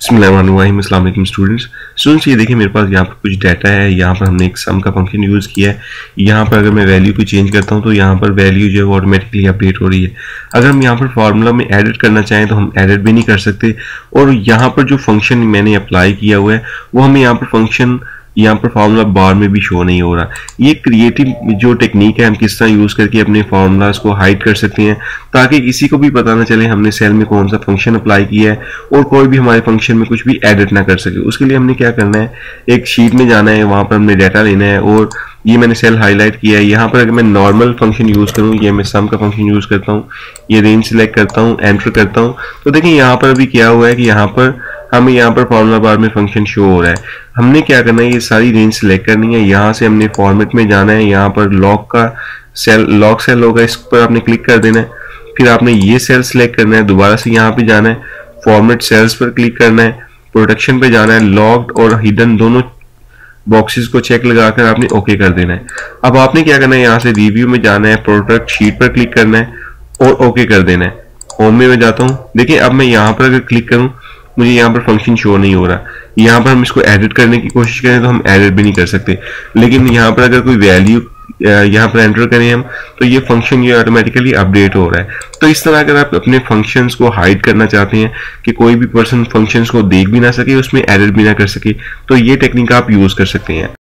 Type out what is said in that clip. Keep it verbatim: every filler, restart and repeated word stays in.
बिस्मिल्लाहिर्रहमानिर्रहीम। अस्सलाम वालेकुम स्टूडेंट्स स्टूडेंट्स ये देखिए मेरे पास यहाँ पर कुछ डाटा है। यहाँ पर हमने एक सम का फंक्शन यूज़ किया है। यहाँ पर अगर मैं वैल्यू को चेंज करता हूँ तो यहाँ पर वैल्यू जो है वो ऑटोमेटिकली अपडेट हो रही है। अगर हम यहाँ पर फार्मूला में एडिट करना चाहें तो हम एडिट भी नहीं कर सकते। और यहाँ पर जो फंक्शन मैंने अप्लाई किया हुआ है वो हमें यहाँ पर फंक्शन यहाँ पर फार्मूला बार में भी शो नहीं हो रहा। ये क्रिएटिव जो टेक्निक है, हम किस तरह यूज़ करके अपने फार्मूलाज को हाइड कर सकते हैं ताकि किसी को भी पता ना चले हमने सेल में कौन सा फंक्शन अप्लाई किया है और कोई भी हमारे फंक्शन में कुछ भी एडिट ना कर सके। उसके लिए हमने क्या करना है, एक शीट में जाना है, वहाँ पर हमने डाटा लेना है और ये मैंने सेल हाईलाइट किया है। यहाँ पर अगर मैं नॉर्मल फंक्शन यूज़ करूँ, ये मैं सम का फंक्शन यूज़ करता हूँ, ये रेंज सिलेक्ट करता हूँ, एंटर करता हूँ, तो देखिए यहाँ पर अभी क्या हुआ है कि यहाँ पर हमें यहाँ पर फार्मूला बार में फंक्शन शो हो रहा है। हमने क्या करना है, ये सारी रेंज सिलेक्ट करनी है। यहाँ से हमने फॉर्मेट में जाना है, यहाँ पर लॉग का सेल लॉग सेल होगा, इस पर आपने क्लिक कर देना है। फिर आपने ये सेल सिलेक्ट करना है, दोबारा से यहाँ पे जाना है, फॉर्मेट सेल्स पर क्लिक करना है, प्रोटेक्शन पे जाना है, लॉग्ड और हिडन दोनों बॉक्सेस को चेक लगाकर आपने ओके कर देना है। अब आपने क्या करना है, यहाँ से रिव्यू में जाना है, प्रोडक्ट शीट पर क्लिक करना है और ओके कर देना है। होम में मैं जाता हूँ, देखिए अब मैं यहाँ पर अगर क्लिक करूँ मुझे यहाँ पर फंक्शन शो नहीं हो रहा। यहाँ पर हम इसको एडिट करने की कोशिश करें तो हम एडिट भी नहीं कर सकते। लेकिन यहाँ पर अगर कोई वैल्यू यहाँ पर एंटर करें हम, तो ये फंक्शन ये ऑटोमेटिकली अपडेट हो रहा है। तो इस तरह अगर आप अपने फंक्शंस को हाइड करना चाहते हैं कि कोई भी पर्सन फंक्शंस को देख भी ना सके, उसमें एडिट भी ना कर सके, तो ये टेक्निक आप यूज कर सकते हैं।